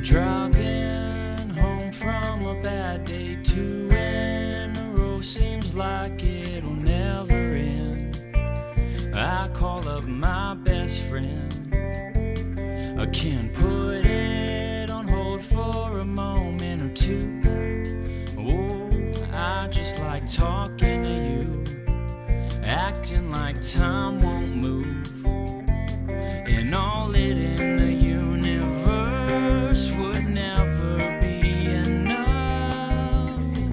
Driving home from a bad day, 2 in a row seems like it'll never end. I call up my best friend, I can't put it on hold for a moment or two. Oh, I just like talking to you, acting like time won't move, and all it in the universe would never be enough.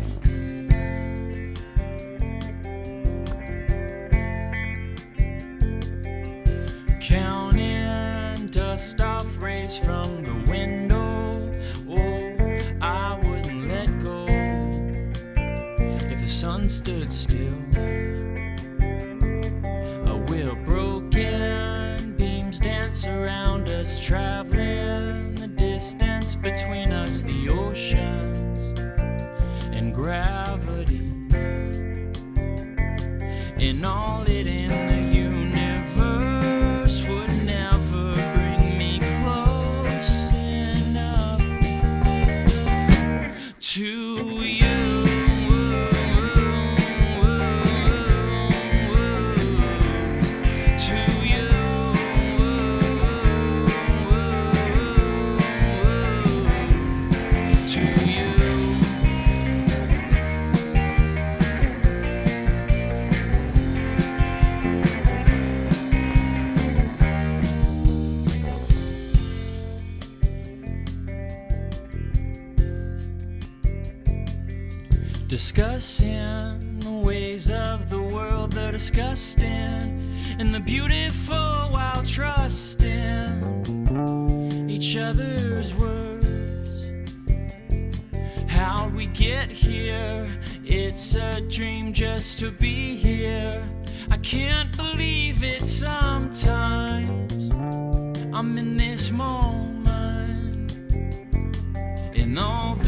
Counting dust off rays from the window, oh, I wouldn't let go if the sun stood still. A wheel broken, beams dance around us, traveling the distance between us, the oceans and gravity, and all it in the universe would never bring me close enough to you. Discussing the ways of the world, the disgusting and the beautiful, while trusting each other's words. How'd we get here? It's a dream just to be here. I can't believe it sometimes. I'm in this moment, in all